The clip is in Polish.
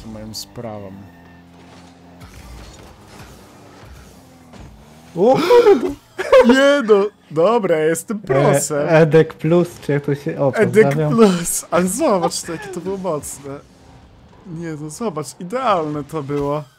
się moją sprawą. O, Nie no, dobra, ja jestem prosem. Edek Plus, czy jak to się... O, Edek pozdrawiam. Plus, ale zobacz to, jakie to było mocne. Nie no, zobacz, idealne to było.